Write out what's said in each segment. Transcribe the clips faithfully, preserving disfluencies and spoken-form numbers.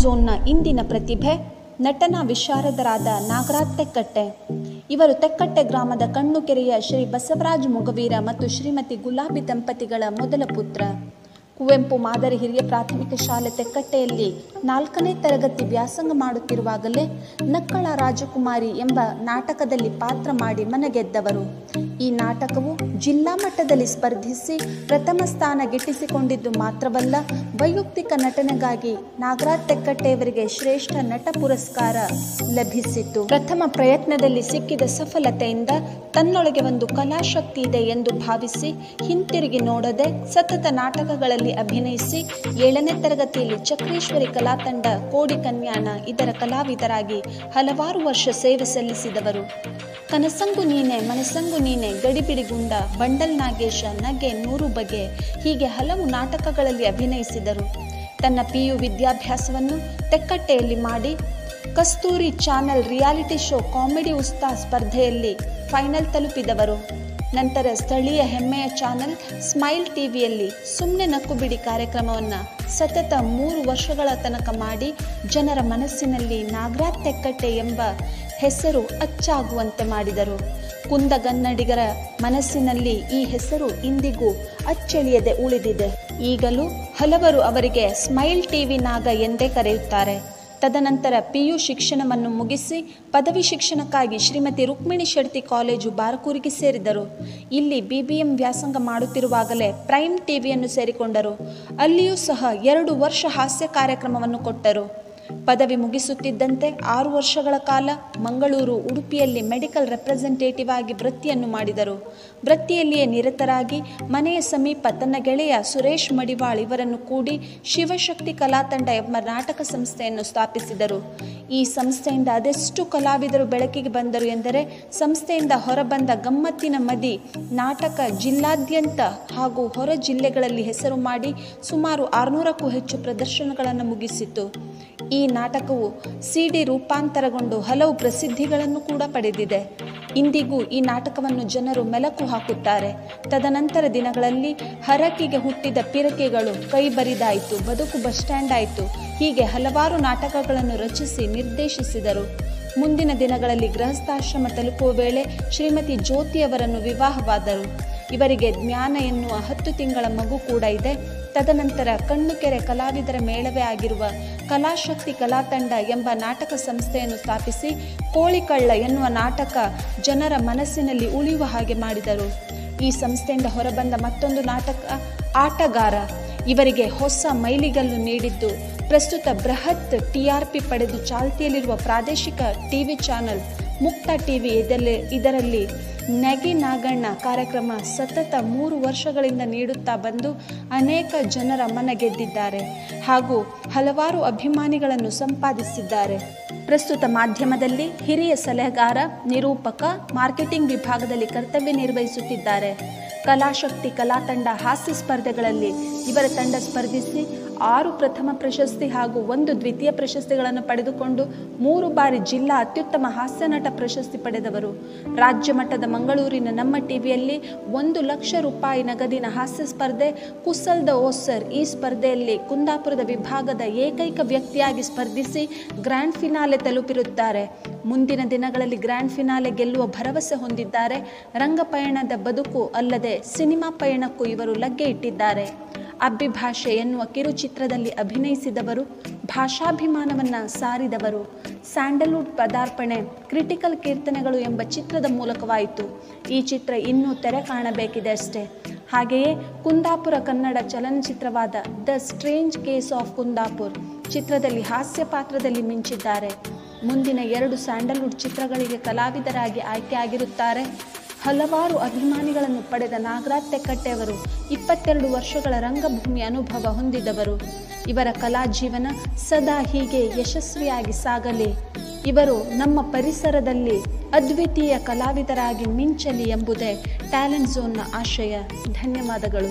ಝೋನ್ನ ಇಂದಿನ ಪ್ರತಿಭೆ ನಟನ ವಿಶಾರದರಾದ ನಾಗರಾಜ್ ತೆಕ್ಕಟ್ಟೆ. ಇವರು ತೆಕ್ಕಟ್ಟೆ ಗ್ರಾಮದ ಕಣ್ಣುಕೆರೆಯ ಶ್ರೀ ಬಸವರಾಜ್ ಮೊಗವೀರ ಮತ್ತು ಶ್ರೀಮತಿ ಗುಲಾಬಿ ದಂಪತಿಗಳ ಮೊದಲ ಪುತ್ರ. ಕುವೆಂಪು ಮಾದರಿ ಹಿರಿಯ ಪ್ರಾಥಮಿಕ ಶಾಲೆ ತೆಕ್ಕಟ್ಟೆಯಲ್ಲಿ ನಾಲ್ಕನೇ ತರಗತಿ ವ್ಯಾಸಂಗ ಮಾಡುತ್ತಿರುವಾಗಲೇ ನಕ್ಕಳ ರಾಜಕುಮಾರಿ ಎಂಬ ನಾಟಕದಲ್ಲಿ ಪಾತ್ರ ಮಾಡಿ ಮನಗೆದ್ದವರು. ಈ ನಾಟಕವು ಜಿಲ್ಲಾ ಮಟ್ಟದಲ್ಲಿ ಸ್ಪರ್ಧಿಸಿ ಪ್ರಥಮ ಸ್ಥಾನ ಗಿಟ್ಟಿಸಿಕೊಂಡಿದ್ದು ಮಾತ್ರವಲ್ಲ, ವೈಯಕ್ತಿಕ ನಟನೆಗಾಗಿ ನಾಗರಾಜ್ ತೆಕ್ಕಟ್ಟೆಯವರಿಗೆ ಶ್ರೇಷ್ಠ ನಟ ಪುರಸ್ಕಾರ ಲಭಿಸಿತು. ಪ್ರಥಮ ಪ್ರಯತ್ನದಲ್ಲಿ ಸಿಕ್ಕಿದ ಸಫಲತೆಯಿಂದ ತನ್ನೊಳಗೆ ಒಂದು ಕಲಾಶಕ್ತಿ ಇದೆ ಎಂದು ಭಾವಿಸಿ ಹಿಂತಿರುಗಿ ನೋಡದೆ ಸತತ ನಾಟಕಗಳಲ್ಲಿ ಅಭಿನಯಿಸಿ ಏಳನೇ ತರಗತಿಯಲ್ಲಿ ಚಕ್ರೇಶ್ವರಿ ಕಲಾ ತಂಡ, ಕೋಡಿ ಕನ್ಯಾಣ ಇದರ ಕಲಾವಿದರಾಗಿ ಹಲವಾರು ವರ್ಷ ಸೇವೆ ಸಲ್ಲಿಸಿದವರು. ಕನಸಂಗು ನೀನೆ, ಮನಸಂಗು ನೀನೆ, ಗಡಿಬಿಡಿಗುಂಡ, ಬಂಡಲ್ ನಾಗೇಶ, ನಗೆ, ನೂರು ಬಗೆ ಹೀಗೆ ಹಲವು ನಾಟಕಗಳಲ್ಲಿ ಅಭಿನಯಿಸಿದರು. ತನ್ನ ಪಿ ಯು ವಿದ್ಯಾಭ್ಯಾಸವನ್ನು ತೆಕ್ಕಟ್ಟೆಯಲ್ಲಿ ಮಾಡಿ Kasturi channel reality show comedy ಉಸ್ತಾದ್ ಸ್ಪರ್ಧೆಯಲ್ಲಿ ಫೈನಲ್ ತಲುಪಿದವರು. ನಂತರ ಸ್ಥಳೀಯ ಹೆಮ್ಮೆಯ ಚಾನೆಲ್ ಸ್ಮೈಲ್ ಟಿವಿಯಲ್ಲಿ ಸುಮ್ಮನೆ ನಕ್ಕು ಬಿಡಿ ಕಾರ್ಯಕ್ರಮವನ್ನು ಸತತ ಮೂರು ವರ್ಷಗಳ ತನಕ ಮಾಡಿ ಜನರ ಮನಸ್ಸಿನಲ್ಲಿ ನಾಗರಾಜ್ ತೆಕ್ಕಟ್ಟೆ ಎಂಬ ಹೆಸರು ಅಚ್ಚಾಗುವಂತೆ ಮಾಡಿದರು. ಕುಂದಗನ್ನಡಿಗರ ಮನಸ್ಸಿನಲ್ಲಿ ಈ ಹೆಸರು ಇಂದಿಗೂ ಅಚ್ಚಳಿಯದೆ ಉಳಿದಿದೆ. ಈಗಲೂ ಹಲವರು ಅವರಿಗೆ ಸ್ಮೈಲ್ ಟಿವಿ ನಾಗ ಎಂದೇ ಕರೆಯುತ್ತಾರೆ. ತದನಂತರ ಪಿ ಯು ಶಿಕ್ಷಣವನ್ನು ಮುಗಿಸಿ ಪದವಿ ಶಿಕ್ಷಣಕ್ಕಾಗಿ ಶ್ರೀಮತಿ ರುಕ್ಮಿಣಿ ಶೆಟ್ಟಿ ಕಾಲೇಜು ಬಾರಕೂರಿಗೆ ಸೇರಿದರು. ಇಲ್ಲಿ ಬಿ ಬಿ ಎಂ ವ್ಯಾಸಂಗ ಮಾಡುತ್ತಿರುವಾಗಲೇ ಪ್ರೈಮ್ ಟಿವಿಯನ್ನು ಸೇರಿಕೊಂಡರು. ಅಲ್ಲಿಯೂ ಸಹ ಎರಡು ವರ್ಷ ಹಾಸ್ಯ ಕಾರ್ಯಕ್ರಮವನ್ನು ಕೊಟ್ಟರು. ಪದವಿ ಮುಗಿಸುತ್ತಿದ್ದಂತೆ ಆರು ವರ್ಷಗಳ ಕಾಲ ಮಂಗಳೂರು, ಉಡುಪಿಯಲ್ಲಿ ಮೆಡಿಕಲ್ ರೆಪ್ರೆಸೆಂಟೇಟಿವ್ ಆಗಿ ವೃತ್ತಿಯನ್ನು ಮಾಡಿದರು. ವೃತ್ತಿಯಲ್ಲಿಯೇ ನಿರತರಾಗಿ ಮನೆಯ ಸಮೀಪ ತನ್ನ ಗೆಳೆಯ ಸುರೇಶ್ ಮಡಿವಾಳ್ ಇವರನ್ನು ಕೂಡಿ ಶಿವಶಕ್ತಿ ಕಲಾತಂಡ ಎಂಬ ನಾಟಕ ಸಂಸ್ಥೆಯನ್ನು ಸ್ಥಾಪಿಸಿದರು. ಈ ಸಂಸ್ಥೆಯಿಂದ ಅದೆಷ್ಟು ಕಲಾವಿದರು ಬೆಳಕಿಗೆ ಬಂದರು ಎಂದರೆ, ಸಂಸ್ಥೆಯಿಂದ ಹೊರಬಂದ ಗಮ್ಮತ್ತಿನ ಮದಿ ನಾಟಕ ಜಿಲ್ಲಾದ್ಯಂತ ಹಾಗೂ ಹೊರ ಜಿಲ್ಲೆಗಳಲ್ಲಿ ಹೆಸರು ಮಾಡಿ ಸುಮಾರು ಆರುನೂರಕ್ಕೂ ಹೆಚ್ಚು ಪ್ರದರ್ಶನಗಳನ್ನು ಮುಗಿಸಿತು. ಈ ನಾಟಕವು ಸಿ ಡಿ ರೂಪಾಂತರಗೊಂಡು ಹಲವು ಪ್ರಸಿದ್ಧಿಗಳನ್ನು ಕೂಡ ಪಡೆದಿದೆ. ಇಂದಿಗೂ ಈ ನಾಟಕವನ್ನು ಜನರು ಮೆಲುಕು ಹಾಕುತ್ತಾರೆ. ತದನಂತರ ದಿನಗಳಲ್ಲಿ ಹರಕಿಗೆ ಹುಟ್ಟಿದ ಪಿರಕೆಗಳು, ಕೈ ಬರಿದಾಯಿತು, ಬದುಕು ಬಸ್ ಸ್ಟ್ಯಾಂಡ್ ಆಯಿತು, ಹೀಗೆ ಹಲವಾರು ನಾಟಕಗಳನ್ನು ರಚಿಸಿ ನಿರ್ದೇಶಿಸಿದರು. ಮುಂದಿನ ದಿನಗಳಲ್ಲಿ ಗೃಹಸ್ಥಾಶ್ರಮ ತಲುಪುವ ವೇಳೆ ಶ್ರೀಮತಿ ಜ್ಯೋತಿಯವರನ್ನು ವಿವಾಹವಾದರು. ಇವರಿಗೆ ಜ್ಞಾನ ಎನ್ನುವ ಹತ್ತು ತಿಂಗಳ ಮಗು ಕೂಡ ಇದೆ. ತದನಂತರ ಕಣ್ಣುಕೆರೆ ಕಲಾವಿದರ ಮೇಳವೇ ಆಗಿರುವ ಕಲಾಶಕ್ತಿ ಕಲಾತಂಡ ಎಂಬ ನಾಟಕ ಸಂಸ್ಥೆಯನ್ನು ಸ್ಥಾಪಿಸಿ ಕೋಳಿಕಳ್ಳ ಎನ್ನುವ ನಾಟಕ ಜನರ ಮನಸ್ಸಿನಲ್ಲಿ ಉಳಿಯುವ ಹಾಗೆ ಮಾಡಿದರು. ಈ ಸಂಸ್ಥೆಯಿಂದ ಹೊರಬಂದ ಮತ್ತೊಂದು ನಾಟಕ ಆಟಗಾರ ಇವರಿಗೆ ಹೊಸ ಮೈಲಿಗಲ್ಲು ನೀಡಿದ್ದು, ಪ್ರಸ್ತುತ ಬೃಹತ್ ಟಿ ಆರ್ ಪಿ ಪಡೆದು ಚಾಲ್ತಿಯಲ್ಲಿರುವ ಪ್ರಾದೇಶಿಕ ಟಿವಿ ಚಾನಲ್ ಮುಕ್ತ ಟಿವಿ ಇದರಲ್ಲಿ ಇದರಲ್ಲಿ ನಗೆ ನಾಗಣ್ಣ ಕಾರ್ಯಕ್ರಮ ಸತತ ಮೂರು ವರ್ಷಗಳಿಂದ ನೀಡುತ್ತಾ ಬಂದು ಅನೇಕ ಜನರ ಮನ ಗೆದ್ದಿದ್ದಾರೆ ಹಾಗೂ ಹಲವಾರು ಅಭಿಮಾನಿಗಳನ್ನು ಸಂಪಾದಿಸಿದ್ದಾರೆ. ಪ್ರಸ್ತುತ ಮಾಧ್ಯಮದಲ್ಲಿ ಹಿರಿಯ ಸಲಹೆಗಾರ, ನಿರೂಪಕ, ಮಾರ್ಕೆಟಿಂಗ್ ವಿಭಾಗದಲ್ಲಿ ಕರ್ತವ್ಯ ನಿರ್ವಹಿಸುತ್ತಿದ್ದಾರೆ. ಕಲಾಶಕ್ತಿ ಕಲಾತಂಡ ಹಾಸ್ಯ ಸ್ಪರ್ಧೆಗಳಲ್ಲಿ ಇವರ ತಂಡ ಸ್ಪರ್ಧಿಸಿ ಆರು ಪ್ರಥಮ ಪ್ರಶಸ್ತಿ ಹಾಗೂ ಒಂದು ದ್ವಿತೀಯ ಪ್ರಶಸ್ತಿಗಳನ್ನು ಪಡೆದುಕೊಂಡು ಮೂರು ಬಾರಿ ಜಿಲ್ಲಾ ಅತ್ಯುತ್ತಮ ಹಾಸ್ಯ ನಟ ಪ್ರಶಸ್ತಿ ಪಡೆದವರು. ರಾಜ್ಯ ಮಟ್ಟದ ಮಂಗಳೂರಿನ ನಮ್ಮ ಟಿವಿಯಲ್ಲಿ ಒಂದು ಲಕ್ಷ ರೂಪಾಯಿ ನಗದಿನ ಹಾಸ್ಯ ಸ್ಪರ್ಧೆ ಕುಸಲ್ ದ ಓಸರ್ ಈ ಸ್ಪರ್ಧೆಯಲ್ಲಿ ಕುಂದಾಪುರದ ವಿಭಾಗದ ಏಕೈಕ ವ್ಯಕ್ತಿಯಾಗಿ ಸ್ಪರ್ಧಿಸಿ ಗ್ರ್ಯಾಂಡ್ ಫಿನಾಲೆ ತಲುಪಿರುತ್ತಾರೆ. ಮುಂದಿನ ದಿನಗಳಲ್ಲಿ ಗ್ರ್ಯಾಂಡ್ ಫಿನಾಲೆ ಗೆಲ್ಲುವ ಭರವಸೆ ಹೊಂದಿದ್ದಾರೆ. ರಂಗಪಯಣದ ಬದುಕು ಅಲ್ಲದೆ ಸಿನಿಮಾ ಪಯಣಕ್ಕೂ ಇವರು ಲಗ್ಗೆ ಇಟ್ಟಿದ್ದಾರೆ. ಅಬ್ಬಿಭಾಷೆ ಎನ್ನುವ ಕಿರುಚಿತ್ರದಲ್ಲಿ ಅಭಿನಯಿಸಿದವರು, ಭಾಷಾಭಿಮಾನವನ್ನು ಸಾರಿದವರು. ಸ್ಯಾಂಡಲ್ವುಡ್ ಪದಾರ್ಪಣೆ ಕ್ರಿಟಿಕಲ್ ಕೀರ್ತನೆಗಳು ಎಂಬ ಚಿತ್ರದ ಮೂಲಕವಾಯಿತು. ಈ ಚಿತ್ರ ಇನ್ನೂ ತೆರೆ ಕಾಣಬೇಕಿದೆ ಅಷ್ಟೇ. ಹಾಗೆಯೇ ಕುಂದಾಪುರ ಕನ್ನಡ ಚಲನಚಿತ್ರವಾದ the strange case of Kundapur ಚಿತ್ರದಲ್ಲಿ ಹಾಸ್ಯ ಪಾತ್ರದಲ್ಲಿ ಮಿಂಚಿದ್ದಾರೆ. ಮುಂದಿನ ಎರಡು ಸ್ಯಾಂಡಲ್ವುಡ್ ಚಿತ್ರಗಳಿಗೆ ಕಲಾವಿದರಾಗಿ ಆಯ್ಕೆಯಾಗಿರುತ್ತಾರೆ. ಹಲವಾರು ಅಭಿಮಾನಿಗಳನ್ನು ಪಡೆದ ನಾಗರಾಜ್ ತೆಕ್ಕಟ್ಟೆ ಅವರು ಇಪ್ಪತ್ತೆರಡು ವರ್ಷಗಳ ರಂಗಭೂಮಿ ಅನುಭವ ಹೊಂದಿದವರು. ಇವರ ಕಲಾ ಜೀವನ ಸದಾ ಹೀಗೆ ಯಶಸ್ವಿಯಾಗಿ ಸಾಗಲಿ. ಇವರು ನಮ್ಮ ಪರಿಸರದಲ್ಲಿ ಅದ್ವಿತೀಯ ಕಲಾವಿದರಾಗಿ ಮಿಂಚಲಿ ಎಂಬುದೇ ಟ್ಯಾಲೆಂಟ್ ಝೋನ್ನ ಆಶಯ. ಧನ್ಯವಾದಗಳು.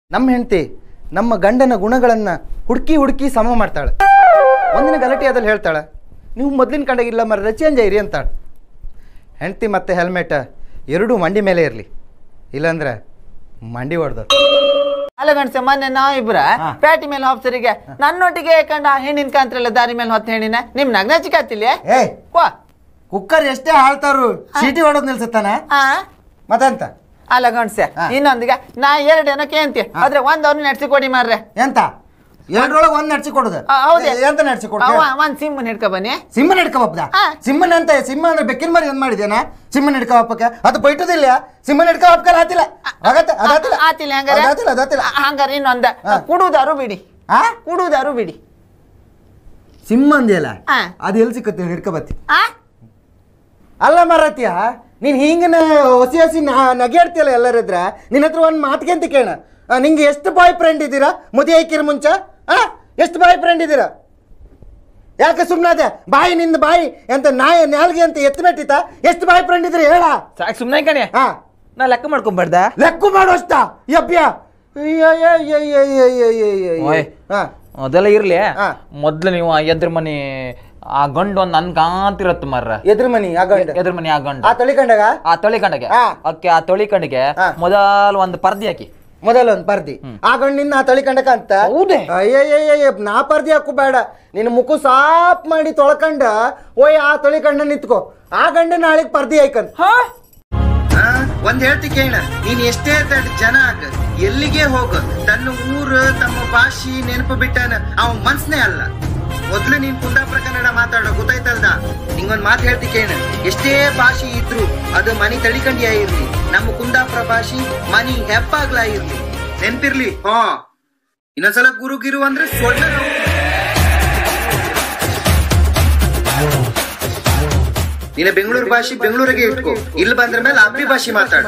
ನಮ್ಮ ಹೆಂಡತಿ ನಮ್ಮ ಗಂಡನ ಗುಣಗಳನ್ನು ಹುಡುಕಿ ಹುಡುಕಿ ಸಮ ಮಾಡ್ತಾಳೆ. ಒಂದಿನ ಗಲಾಟೆಯಾದಲ್ಲಿ ಹೇಳ್ತಾಳೆ, ನೀವು ಮೊದಲಿನ ಕಂಡಾಗಿಲ್ಲ ಮರ ಚೇಂಜ್ ಇರಿ ಅಂತಾಳೆ. ಹೆಂಡತಿ ಮತ್ತು ಹೆಲ್ಮೆಟ್ ಎರಡೂ ಮಂಡಿ ಮೇಲೆ ಇರಲಿ, ಇಲ್ಲಾಂದ್ರೆ ಮಂಡಿ ಹೊಡೆದ. ಅಲ್ಲ ಗಣಸ, ಮೊನ್ನೆ ನಾವಿಬ್ರ ಪ್ಯಾಟಿ ಮೇಲೆ ಆಫೀಸರಿಗೆ ನನ್ನೊಟ್ಟಿಗೆ ಕಂಡ ಹೆಣ್ಣಿನ ಕಾಂತ್ರಲ್ಲ ದಾರಿ ಮೇಲೆ ಹೊತ್ತ ಹೆಣ್ಣಿನ ನಿಮ್ ನಗ್ನಾಚಿಕೆ ಆತಿಲ್ಲ. ಏ ಕುಕ್ಕರ್ ಎಷ್ಟೇ ಹಾಳ್ತಾರು ಚೀಟಿ ಹೊಡೋದ್ ನಿಲ್ಸುತ್ತಾನ ಮತ್ತಂತ. ಅಲ್ಲ ಗಣಸ, ಇನ್ನೊಂದಿಗೆ ನಾ ಎರಡು ಏನಕ್ಕೆ ಅಂತೀಯ, ಆದ್ರೆ ಒಂದ್ ಅವ್ರನ್ನ ನಡೆಸಿ ಕೊಡಿ ಮಾರ್ರೆ. ಎಂತ ಎರಡರೊಳಗೆ ಒಂದ್ ನಡ್ಸಿ ಕೊಡುದು? ಹೌದೇ, ಎಂತ ನಡ್ಸಿ ಕೊಡ? ಒಂದ್ ಸಿಮ್ಮನ್ ಹಿಡ್ಕೊ ಬನ್ನಿ. ಸಿಮ್ಮನ್ ಹಿಡ್ಕೊಬಪ್ಪ? ಸಿಮ್ಮನ್ ಅಂತ ಸಿಮ್ಮ ಅಂದ್ರೆ ಬೆಕ್ಕಿನ ಮರಿ ಏನ್ ಮಾಡಿದೇನ? ಸಿಮ್ಮನ್ ಹಿಡ್ಕೊಬಪ್ಪಕ್ಕೆ ಅದು ಬೈಟದಿಲ್ಲ. ಸಿಮ್ಮನ್ ಹಿಡ್ಕೊಬಪ್ಪ ಆತಿಲ್ಲ ಆಗತ್ತೆ ಅದಾತಿಲ್ಲ ಆತಿಲ್ಲ ಹಂಗಾರೆ ಅದಾತಿಲ್ಲ ಅದಾತಿಲ್ಲ ಹಂಗಾರೆ ಇನ್ನೊಂದ ಕುಡುದಾರು ಬಿಡಿ. ಆ ಕುಡುದಾರು ಬಿಡಿ. ಸಿಮ್ಮ ಅಂದಿಯಲ್ಲ, ಅದು ಎಲ್ಲಿ ಸಿಕ್ಕತ್ತೆ ಹಿಡ್ಕೊಬತ್ತಿ? ಅಲ್ಲ ಮರತ್ಯ, ನೀನ್ ಹಿಂಗನ ಹೊಸಿ ಹಸಿ ನಗೆಯಾಡ್ತಿಯಲ್ಲ ಎಲ್ಲರಿದ್ರ, ನಿನ್ನ ಹತ್ರ ಒಂದ್ ಮಾತಿಗೆ ಅಂತ ಕೇಳ. ನಿಂಗೆ ಎಷ್ಟು ಬಾಯ್ ಫ್ರೆಂಡ್ ಇದ್ದೀರಾ ಮದುವೆ ಐಕಿರ ಮುಂಚ? ಆ ಎಷ್ಟು ಬಾಯ್ ಫ್ರೆಂಡ್ ಇದ್ದೀರಾ? ಯಾಕೆ ಸುಮ್ಮನಾದೆ? ಬಾಯಿ ನಿಂದ ಬಾಯಿ ಅಂತ ನಾಯಿ ನಾಲ್ಗೆ ಅಂತ ಎತ್ತು ಮೆಟ್ಟಿತ. ಎಷ್ಟು ಬಾಯ್ ಫ್ರೆಂಡ್ ಇದ್ರಿ ಹೇಳ? ಸಾಕು ಸುಮ್ಮನೆ ಕಣೆ. ಹಾ ನಾ ಲೆಕ್ಕ ಮಾಡ್ಕೊಂಬಾರ್ದ? ಲೆಕ್ಕ ಮಾಡುವಷ್ಟ ಯಪ್ಯ ಅದೆಲ್ಲ ಇರ್ಲಿ. ಮೊದ್ಲು ನೀವು ಎದ್ರ ಮನಿ ಆ ಗಂಡು ಒಂದ್ ನನ್ ಕಾಂತಿರತ್ ಮರ್ರ. ಎದ್ರ ಮನಿ ಆ ಗಂಡ ಎದ್ರ ಮನಿ ಆ ಗಂಡ ಆ ತೊಳಿಕಂಡಾಗ ಆ ತೊಳಿಕಂಡಗೆ ಅಕ್ಕೆ ಆ ತೊಳಿಕಂಡಿಗೆ ಮೊದಲು ಒಂದು ಪರ್ದಿ ಹಾಕಿ. ಮೊದಲ ಒಂದ್ ಪರ್ದಿ ಆ ಗಂಡಿನ ನಾ ತೊಳಿಕಂಡಕ ಅಂತ. ಅಯ್ಯಯ್ಯ ನಾ ಪರ್ದಿ ಹಾಕು ಬೇಡ, ನಿನ್ನ ಮುಖ ಸಾಪ್ ಮಾಡಿ ತೊಳ್ಕಂಡ ಓಯ್ ಆ ತೊಳಿಕಂಡ ನಿತ್ಕೋ. ಆ ಗಂಡ ನಾಳೆಗ್ ಪರ್ದಿ ಆಯ್ಕಂತ. ಒಂದ್ ಹೇಳ್ತಿ ಕೇಳ, ನೀನ್ ಎಷ್ಟೇ ದೊಡ್ಡ ಜನ ಆಗ, ಎಲ್ಲಿಗೆ ಹೋಗ, ತನ್ನ ಊರು ತಮ್ಮ ಭಾಷೆ ನೆನಪು ಬಿಟ್ಟಾನ ಅವ್ ಮನ್ಸನೇ ಅಲ್ಲ. ಮೊದ್ಲು ನೀನ್ ಕುಂದಾಪುರ ಕನ್ನಡ ಮಾತಾಡೋ ಗೊತ್ತಾಯ್ತಲ್ದ? ನಿಂಗೊಂದ್ ಮಾತು ಹೇಳ್ತಿ ಕೇಳ, ಎಷ್ಟೇ ಭಾಷೆ ಇದ್ರು ಅದು ಮನಿ ತಳಿಕಂಡಿಯ ಇರ್ಲಿ, ನಮ್ಮ ಕುಂದಾಪುರ ಭಾಷೆ ಮನಿ ಹೆಪ್ಪಾಗ್ಲಾ ಇರ್ಲಿ, ನೆನ್ಪಿರ್ಲಿ. ಹಾ ಇನ್ನೊಂದ್ಸಲ ಗುರು ಗಿರು ಅಂದ್ರೆ ಸೊಳ್ಳೆ. ನೀನ ಬೆಂಗಳೂರು ಭಾಷೆ ಬೆಂಗಳೂರಿಗೆ ಇಟ್ಕೋ, ಇಲ್ಲಿ ಬಂದ್ರ ಮೇಲೆ ಅಬ್ಬಿ ಭಾಷೆ ಮಾತಾಡ.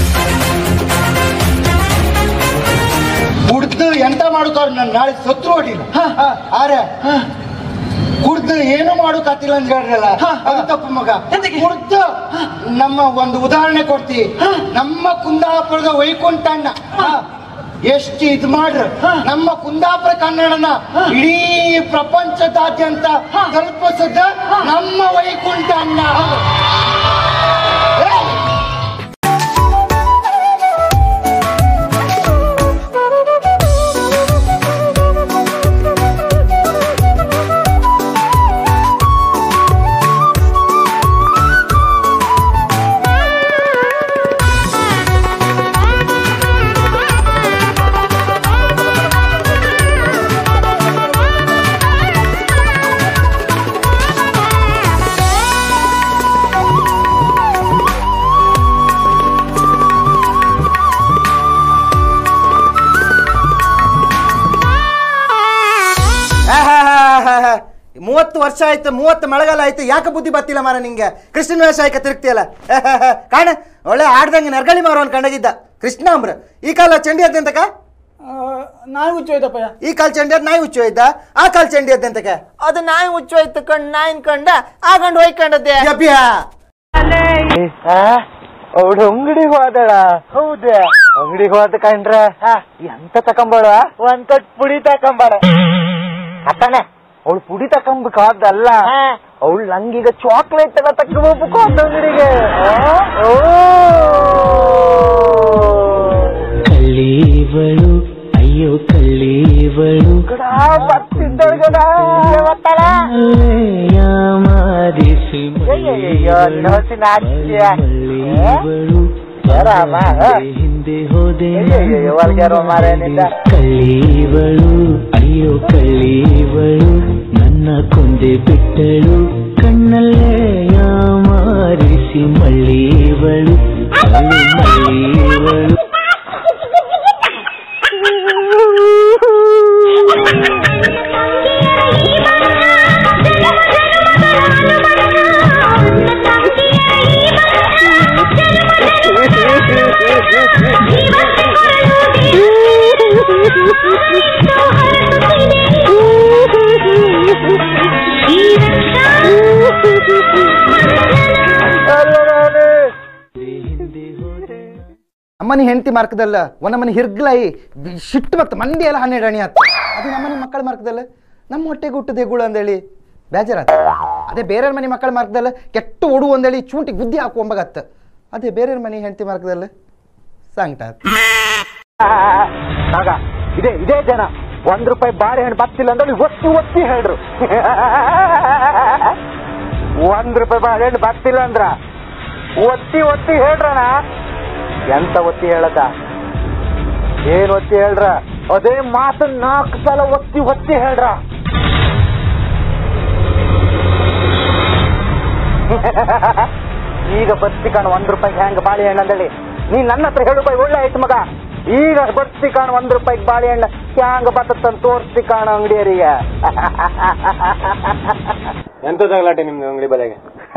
ಕುಡ್ದು ಎಂತ ಮಾಡುತ್ತಾರ ನನ್ ನಾಳೆ ಸತ್ರು ಹೊಡಿಲ್ಲ. ಆರೆ ಕುಡ್ದು ಏನು ಮಾಡೋಕಾತಿಲ್ಲ ಅಂತ ಹೇಳ್ರಲ್ಲ, ಅದು ತಪ್ಪು ಮಗ. ಕುಡ್ದು ನಮ್ಮ ಒಂದು ಉದಾಹರಣೆ ಕೊಡ್ತಿ, ನಮ್ಮ ಕುಂದಾಪುರದ ವೈಕುಂಠಣ್ಣ ಎಷ್ಟು ಇದ್ ಮಾಡ್ರ ನಮ್ಮ ಕುಂದಾಪುರ ಕನ್ನಡನ ಇಡೀ ಪ್ರಪಂಚದಾದ್ಯಂತ ತಲುಪಿಸದ ನಮ್ಮ ವೈಕುಂಠಣ್ಣ. ಮೂವತ್ತು ವರ್ಷ ಆಯ್ತು, ಮೂವತ್ತು ಮಳೆಗಾಲ ಆಯ್ತು, ಯಾಕೆ ಬುದ್ಧಿ ಬತ್ತಿಲ್ಲ ಮಾರ ನಿಂಗೆ? ಕೃಷ್ಣನ ವೇಷ ಆಯ್ಕೆ ತಿರುಗ್ತಿಯಲ್ಲ ಕಾಣ, ಒಳ್ಳೆ ಆಡ್ದಂಗೆ ನರ್ಗಳಿ ಮಾರುವನ್ ಕಂಡಾಗಿದ್ದ ಕೃಷ್ಣ ಅಂಬ್ರ. ಈ ಕಾಲ ಚಂಡಿ ಅದಂತಕ ನಾಯಿ ಹುಚ್ಚೋಯ್ತಪ್ಪ. ಈ ಕಾಲ ಚಂಡಿ ಅದ್ ನಾಯಿ ಹುಚ್ಚೋಯ್ದ, ಆ ಕಾಲ ಚಂಡಿ ಅದಂತಕ ಅದು ನಾಯಿ ಹುಚ್ಚೋಯ್ತು ಕಂಡ್ ನಾಯಿನ್ ಕಂಡ ಆ ಗಂಡು ಹೋಯ್ಕೊಂಡದ್ದೆ. ಅವಳು ಅಂಗಡಿಗೆ ಹೋದಳ. ಹೌದ, ಅಂಗಡಿಗೆ ಹೋದ ಕಂಡ್ರ ಎಂತ ತಕೊಂಬಳ? ಒಂದ್ ಕಟ್ ಪುಡಿ ತಕೊಂಬಳ ಅತ್ತಾನೆ. ಅವಳು ಪುಡಿ ತಕೊಂಬಲ್ಲ, ಅವಳು ನಂಗೀಗ ಚಾಕ್ಲೇಟ್ ಎಲ್ಲ ತಕೊಂಡ್ಬೇಕು ಅಂತ ಅಂಗಡಿಗೆ. ಕಳ್ಳೀವಳು ಅಯ್ಯೋ ಕಳ್ಳೀವಳು ಬರ್ತಿದ್ದಳು ಗಡ ಹಿಂದೆ ಹೋದೆ ಕಳ್ಳೀವಳು ಅಯ್ಯೋ ಕಳ್ಳೀವಳು ನನ್ನ ಕೊಂದೆ ಬಿಟ್ಟಳು ಕಣ್ಣಲ್ಲೇ ಯಾಮಾರಿಸಿ ಮಳ್ಳೀವಳು ಮಳ್ಳೀವಳು. ನಮ್ಮನೆ ಹೆಂಡತಿ ಮಾರ್ಕದಲ್ಲ ಒಂದ್ ನಮ್ಮನೆ ಹಿರ್ಗ್ಲಾಯಿ ಶಿಟ್ಟು ಬತ್ತ ಮಂದಿ ಎಲ್ಲ ಹನ್ನೆರಡು ಅಣಿ ಹತ್ತು ಅದು ನಮ್ಮನೆ ಮಕ್ಕಳ ಮಾರ್ಕದಲ್ಲ ನಮ್ಮ ಹೊಟ್ಟೆಗೆ ಹುಟ್ಟದ ಹೆಗುಳು ಅಂದೇಳಿ ಬೇಜಾರಾತ. ಅದೇ ಬೇರೆಯವ್ರ ಮನೆ ಮಕ್ಕಳ ಮಾರ್ಕದಲ್ಲ ಕೆಟ್ಟು ಓಡು ಅಂದೇಳಿ ಚೂಂಟಿ ಗುದ್ದಿ ಹಾಕು ಅಂಬಾಗತ್ತ. ಅದೇ ಬೇರೆಯವ್ರ ಮನೆ ಹೆಂಡತಿ ಮಾರ್ಕದಲ್ಲ ಸಂಕಟ. ಆಗ ಇದೇ ಇದೇ ಜನ ಒಂದ್ ರೂಪಾಯಿ ಬಾಳೆಹಣ್ಣು ಬತ್ತಿಲ್ಲ ಅಂದ್ರೆ ಒತ್ತಿ ಒತ್ತಿ ಹೇಳ್ರು. ಒಂದ್ ರೂಪಾಯಿ ಬಾಳೆಹಣ್ಣು ಬತ್ತಿಲ್ಲ ಅಂದ್ರ ಒತ್ತಿ ಒತ್ತಿ ಹೇಳ್ರಣ. ಎಂತ ಒತ್ತಿ ಹೇಳದ ಏನ್ ಒತ್ತಿ ಹೇಳ್ರ ಅದೇ ಮಾತು ನಾಲ್ಕು ಸಲ ಒತ್ತಿ ಒತ್ತಿ ಹೇಳ್ರ. ಈಗ ಬತ್ತಿ ಕಾಣ ಒಂದ್ ರೂಪಾಯಿ ಹೆಂಗ ಬಾಳೆಹಣ್ಣು ಅಂದೇಳಿ ನೀ ನನ್ನ ಹತ್ರ ಹೇಳು ಬೈ ಒಳ್ಳೆ ಆಯ್ತು ಮಗ. ಈಗ ಬತ್ತಿ ಕಾಣ ಒಂದ್ ರೂಪಾಯಿಗೆ ಬಾಳೆಹಣ್ಣು ಹ್ಯಾಂಗ ಬತ್ತಂತ ತೋರಿಸ್ತಿ ಕಾಣ ಅಂಗಡಿಯರಿಗೆ. ಎಂತ ಜಗಳಾಟೆ ನಿಮ್ದು ಅಂಗಡಿ ಬಲೆಗೆ?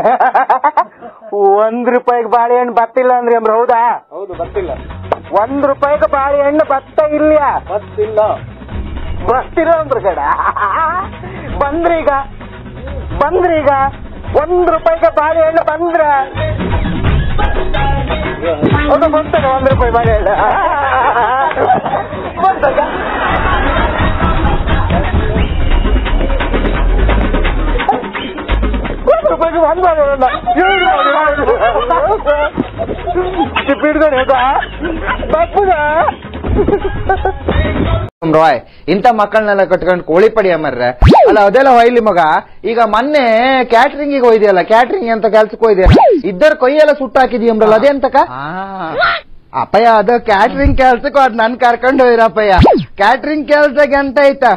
ಒಂದ್ ರೂಪಾಯಿಗೆ ಬಾಳೆಹಣ್ಣು ಬತ್ತಿಲ್ಲ ಅಂದ್ರಿ ಅಂದ್ರ ಹೌದಾ? ಹೌದು ಬತ್ತಿಲ್ಲ. ಒಂದ್ ರೂಪಾಯಿಗೆ ಬಾಳೆಹಣ್ಣು ಬತ್ತ ಇಲ್ಲ ಬತ್ತಿಲ್ಲ ಬತ್ತಿಲ್ಲ ಅಂದ್ರ ಗಡ ಬಂದ್ರೀಗ ಬಂದ್ರೀಗ ಒಂದ್ ರೂಪಾಯಿಗೆ ಬಾಳೆಹಣ್ಣು ಬಂದ್ರ ಅದು ಬಂತದ ಒಂದ್ ರೂಪಾಯಿ ಬಾಳೆಹಣ್ಣು ಬಂದಾಗ ಒಂದ್ ರೂಪಾಯಿಗೆ ಒಂದ್ ಬಾಳೆಹಣ್ಣ ಬಿಡ್ಗಡೆ ಬಪ್ಪುದ ರಾಯ್ ಇಂಥ ಮಕ್ಕಳನ್ನೆಲ್ಲ ಕಟ್ಕೊಂಡು ಕೋಳಿ ಪಡಿ ಅಮ್ಮರ್ರೆ ಅಲ್ಲ ಅದೆಲ್ಲ ಹೊಯ್ಲಿ ಮಗ. ಈಗ ಮೊನ್ನೆ ಕ್ಯಾಟ್ರಿಂಗ್ ಹೋಯ್ದಿಯಲ್ಲ, ಕ್ಯಾಟ್ರಿಂಗ್ ಅಂತ ಕೆಲ್ಸಕ್ಕೆ ಹೋಯ್ದಿಯಲ್ಲ, ಇದ್ದರ ಕೊಯ್ಯೆಲ್ಲ ಸುಟ್ಟು ಹಾಕಿದೀಯಮ್ರಲ್ಲ ಅದೇಂತಕ? ಅಪ್ಪಯ್ಯ ಅದು ಕ್ಯಾಟ್ರಿಂಗ್ ಕೆಲ್ಸಕ್ಕೂ ಅದ್ ನನ್ ಕರ್ಕೊಂಡು ಹೋಯ್ರಪ್ಪಯ್ಯ. ಕ್ಯಾಟ್ರಿಂಗ್ ಕೆಲ್ಸಕ್ಕೆ ಅಂತ ಐತ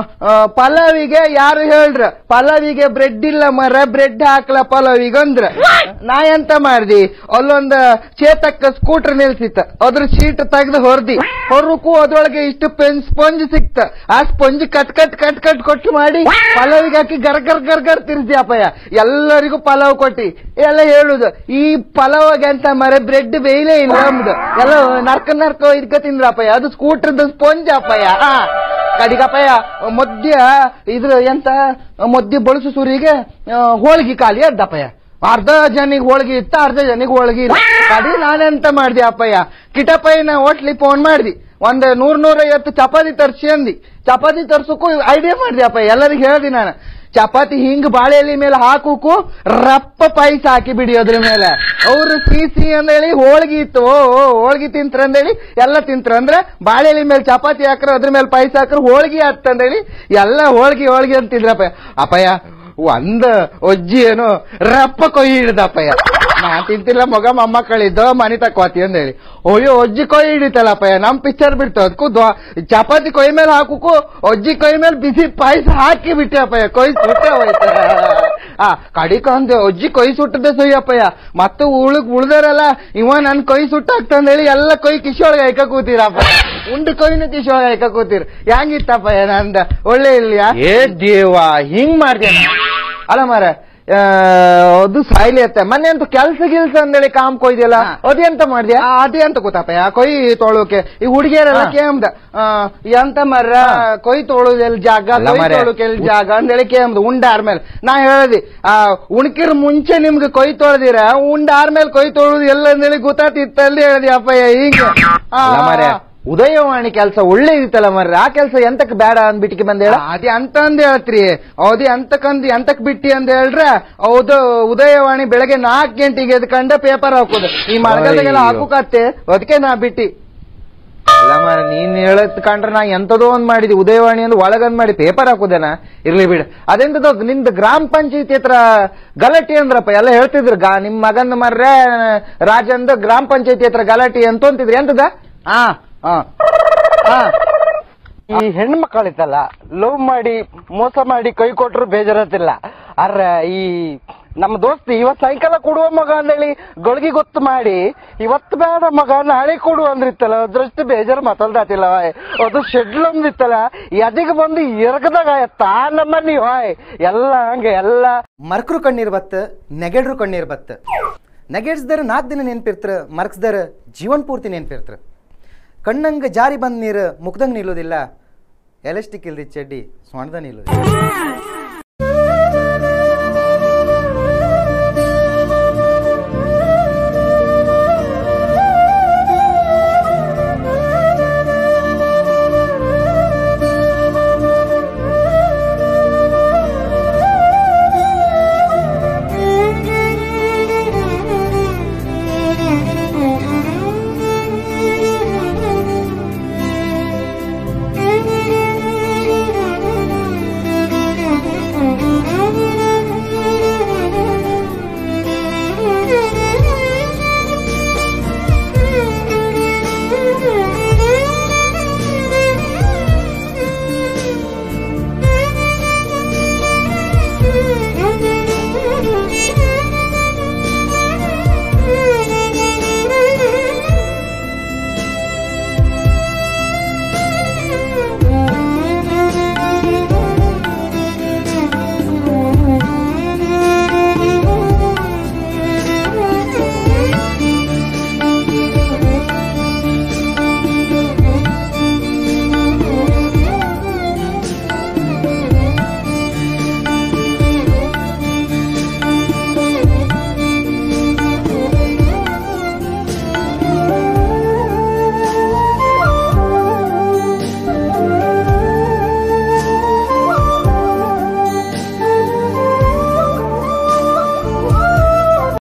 ಪಲಾವಿಗೆ ಯಾರು ಹೇಳ್ರ ಪಲಾವಿಗೆ ಬ್ರೆಡ್ ಇಲ್ಲ ಮರ ಬ್ರೆಡ್ ಹಾಕ್ಲ ಪಲಾವಿಗೆ ಅಂದ್ರ ನಾ ಎಂತ ಮಾಡ್ದಿ ಅಲ್ಲೊಂದ್ ಚೇತಕ್ಕ ಸ್ಕೂಟರ್ ನಿಲ್ಸಿತ್ತ ಅದ್ರ ಸೀಟ್ ತೆಗ್ದು ಹೊರ್ದಿ ಹೊರಕು ಅದ್ರೊಳಗೆ ಇಷ್ಟು ಪೆನ್ ಸ್ಪಂಜ್ ಸಿಕ್ತ ಆ sponge cut cut cut cut ಕೊಟ್ಟು ಮಾಡಿ ಪಲಾವಿಗೆ ಹಾಕಿ ಗರ್ ಗರ್ ಗರ್ ಗರ್ ತಿರ್ಸಿ ಅಪ್ಪಯ್ಯ ಎಲ್ಲರಿಗೂ ಪಲಾವ್ ಕೊಟ್ಟಿ ಎಲ್ಲ ಹೇಳುದು ಈ ಪಲಾವಿಗೆ ಅಂತ ಮರ ಬ್ರೆಡ್ ಬೇಯ್ಲೇ ಇಲ್ಲ ನಮ್ದು ಎಲ್ಲ ನರ್ಕ ನರ್ಕ ಇದ್ಕ ತಿಂದ್ರಪ್ಪಯ್ಯ ಅದು ಸ್ಕೂಟರ್ದ ಸ್ಪಂಜ್ ಅಪ್ಪಯ್ಯ. ಕಡಿಗಪ್ಪಯ್ಯ ಮಧ್ಯ ಇದ್ರ ಎಂತ ಮಧ್ಯ ಬಳಸು ಸೂರಿಗೆ ಹೋಳ್ಗಿ ಖಾಲಿ ಅರ್ಧಪ್ಪಯ್ಯ. ಅರ್ಧ ಜನಿಗೆ ಹೋಳ್ಗಿ ಇತ್ತ ಅರ್ಧ ಜನಿಗೆ ಹೋಳ್ಗಿ ಇಲ್ಲ. ಕಡಿ ನಾನೆಂತ ಮಾಡ್ದಿ ಅಪ್ಪಯ್ಯ ಕಿಟಪ್ಪಯ್ಯನ ಹೋಟ್ಲಿ ಫೋನ್ ಮಾಡ್ದಿ ಒಂದ್ ನೂರ್ ನೂರ ಐವತ್ತು ಚಪಾತಿ ತರ್ಸಿ ಅಂದಿ. ಚಪಾತಿ ತರ್ಸಕ್ಕೂ ಐಡಿಯಾ ಮಾಡ್ದಿ ಅಪ್ಪಯ್ಯ ಎಲ್ಲರಿಗೂ ಹೇಳ್ದಿ ನಾನು ಚಪಾತಿ ಹಿಂಗ್ ಬಾಳೆಲಿ ಮೇಲೆ ಹಾಕೋಕು ರಪ್ಪ ಪಾಯಸ ಹಾಕಿ ಬಿಡಿ ಅದ್ರ ಮೇಲೆ ಅವ್ರು ಸಿಹಿ ಅಂದೇಳಿ ಹೋಳ್ಗಿ ಇತ್ತು ಹೋಳ್ಗಿ ತಿಂತ್ರ ಅಂದೇಳಿ ಎಲ್ಲ ತಿಂತ್ರ ಅಂದ್ರೆ ಬಾಳೆಲಿ ಮೇಲೆ ಚಪಾತಿ ಹಾಕ್ರ ಅದ್ರ ಮೇಲೆ ಪಾಯಸ ಹಾಕ್ರ ಹೋಳ್ಗಿ ಹತ್ತಂದೇಳಿ ಎಲ್ಲ ಹೋಳ್ಗಿ ಹೋಳ್ಗಿ ಅಂತಿದ್ರಪ್ಪ. ಅಪ್ಪಯ್ಯ ಒಂದ್ ಒಜ್ಜಿ ಏನು ರಪ್ಪ ಕೊಯ್ ಹಿಡ್ದಪ್ಪಯ್ಯ. ನಾ ತಿಂತಿಲ್ಲ ಮಗ ಮೊಮ್ಮಕ್ಕಳಿದ್ದ ಮನಿ ತಕ್ವಾತಿ ಅಂದೇಳಿ ಅಯ್ಯೋ ಒಜ್ಜಿ ಕೊಯ್ ಹಿಡಿತಲ್ಲಪ್ಪಯ್ಯ ನಮ್ ಪಿಕ್ಚರ್ ಬಿಡ್ತು ಅದಕ್ಕೂ ಚಪಾತಿ ಕೊಯ್ ಮೇಲೆ ಹಾಕುಕು ಒಜ್ಜಿ ಕೊಯ್ ಮೇಲೆ ಬಿಸಿ ಪಾಯಸ ಹಾಕಿ ಬಿಟ್ಟೆ ಅಪ್ಪಯ್ಯ ಕೊಯ್ ಸುಟ್ಟೆ ಹೋಯ್ತ. ಆ ಕಡಿಕ ಅಂದೆ ಒಜ್ಜಿ ಕೊಯ್ ಸುಟ್ಟದೆ ಸೊಯ್ಯಪ್ಪಯ್ಯ ಮತ್ತು ಉಳಕ್ ಉಳ್ದಾರಲ್ಲ ಇವ ನನ್ ಕೊಯ್ ಸುಟ್ಟಾಕ್ತಂದೇಳಿ ಎಲ್ಲ ಕೊಯ್ ಕಿಶೊಳಗೆ ಐಕ ಕೂತೀರಪ್ಪ ಉಂಡು ಕೊಯ್ನು ಕಿಶೊಳಗೆ ಐಕ ಕೂತೀರ್ ಹೆಂಗಿತ್ತಪ್ಪಯ್ಯ ನಂದ ಒಳ್ಳೆ ಇಲ್ಯಾ? ಏ ದೇವ ಹಿಂಗ್ ಮಾಡ್ತೇನೆ ಅಲ್ಲ ಮಾರ ಅದು ಸಾಯ್ಲಿ ಅತ್ತೆ ಮೊನ್ನೆ ಅಂತ ಕೆಲ್ಸ ಗಿಲ್ಸ ಅಂದೇಳಿ ಕಾಮ್ ಕೊಯ್ದಿಯಲ್ಲ ಅದೇಂತ ಮಾಡ್ದ್ಯಾ? ಅದೇ ಅಂತ ಗೊತ್ತಪ್ಪ ಕೊಯ್ ತೊಳೋಕೆ ಈ ಹುಡುಗಿಯರೆಲ್ಲ ಕೇಮ್ದ ಎಂತ ಮರ್ರ ಕೊಯ್ ತೊಳೋದೆಲ್ ಜಾಗ ಕೊಯ್ ತೊಳೋಕೆಲ್ ಜಾಗ ಅಂದೇಳಿ ಕೇಮ್ದ ಉಂಡಾರ್ಮೇಲೆ ನಾ ಹೇಳ್ದಿ ಆ ಉಣ್ಕಿರ್ ಮುಂಚೆ ನಿಮ್ಗೆ ಕೊಯ್ ತೊಳ್ದಿರ ಉಂಡಾರ್ಮೇಲೆ ಕೊಯ್ ತೊಳೋದು ಎಲ್ಲ ಅಂದೇಳಿ ಗೊತ್ತಾತಿತ್ತಲ್ಲಿ ಹೇಳ್ದಿ ಅಪ್ಪಯ್ಯ ಹೀಗೆ. ಉದಯವಾಣಿ ಕೆಲಸ ಒಳ್ಳೆ ಇತ್ತಲ್ಲ ಮರ್ರಿ ಆ ಕೆಲಸ ಎಂತಕ್ ಬೇಡ ಅಂದ್ಬಿಟ್ಟಿಗೆ ಬಂದ ಹೇಳ ಅದೇ ಅಂತ ಅಂದ್ ಹೇಳ್ತ್ರಿ ಹೌದಿ ಅಂತಕಂದ್ ಎಂತಕ್ ಬಿಟ್ಟಿ ಅಂದ ಹೇಳ್ರ ಹೌದು ಉದಯವಾಣಿ ಬೆಳಗ್ಗೆ ನಾಲ್ಕು ಗಂಟೆಗೆ ಎದ್ಕಂಡ ಪೇಪರ್ ಹಾಕೋದು ಈ ಮಳೆಗಾಲದಾಗೆಲ್ಲ ಹಾಕೋಕತ್ತೆ ಅದಕ್ಕೆ ನಾ ಬಿಟ್ಟಿ. ಅಲ್ಲ ಮರ ನೀನ್ ಹೇಳತ್ ಕಂಡ್ರೆ ನಾ ಎಂತದೋ ಒಂದ್ ಮಾಡಿದಿ ಉದಯವಾಣಿ ಅಂದ್ ಒಳಗಂದ್ ಮಾಡಿ ಪೇಪರ್ ಹಾಕೋದೇನ ಇರ್ಲಿ ಬಿಡ. ಅದೆಂತದ ನಿಮ್ದು ಗ್ರಾಮ ಪಂಚಾಯತಿ ಹತ್ರ ಗಲಾಟೆ ಅಂದ್ರಪ್ಪ ಎಲ್ಲ ಹೇಳ್ತಿದ್ರು ಗಾ ನಿಮ್ ಮಗಂದ್ ಮರ್ರೆ ರಾಜಂದ ಗ್ರಾಮ ಪಂಚಾಯತಿ ಹತ್ರ ಗಲಾಟೆ ಅಂತ ಅಂತಿದ್ರಿ ಎಂತದ? ಹಾ ಈ ಹೆಣ್ಣು ಮಕ್ಕಳಿತ್ತಲ್ಲ ಲವ್ ಮಾಡಿ ಮೋಸ ಮಾಡಿ ಕೈ ಕೊಟ್ರು ಬೇಜಾರತ್ತಿಲ್ಲ. ಅರ್ರ ಈ ನಮ್ಮ ದೋಸ್ತಿ ಇವತ್ ಸಾಯಂಕಾಲ ಕೊಡುವ ಮಗ ಅಂದೇಳಿ ಗಳಿಗೆ ಗೊತ್ತು ಮಾಡಿ ಇವತ್ತು ಬೇಡ ಮಗ ನಾಳೆ ಕೊಡು ಅಂದ್ರಿತ್ತಲ್ಲ ಅದ್ರಷ್ಟು ಬೇಜಾರು ಮಾತಾಡ್ದಾತಿಲ್ಲ ಅದು ಶೆಡ್ಲ್ ಅಂದಿತ್ತಲ್ಲ ಎದಿಗೆ ಬಂದು ಎರಗದಾಗ ತಾ ನಮ್ಮನಿ ಹಾಯ್ ಎಲ್ಲ ಹಂಗೆ ಎಲ್ಲ ಮರ್ಕರು ಕಣ್ಣೀರ್ ಬತ್ತ ನೆಗೆಡ್ರು ಕಣ್ಣೀರ್ ಬತ್ತ ನೆಗೆಡ್ಸ್ದಾರ ನಾಲ್ಕು ದಿನ ನೆನ್ಪಿರ್ತಾರ ಮರ್ಕ್ಸ್ದಾರ ಜೀವನ್ ಪೂರ್ತಿ ನೆನ್ಪಿರ್ತಾರ. ಕಣ್ಣಂಗ ಜಾರಿ ಬಂದ್ ನೀರು ಮುಗ್ದಂಗ್ ನಿಲ್ಲೋದಿಲ್ಲ ಎಲೆಸ್ಟಿಕ್ ಇಲ್ದಿ ಚಡ್ಡಿ ಸೊಣದ ನಿಲ್ಲೋದಿಲ್ಲ.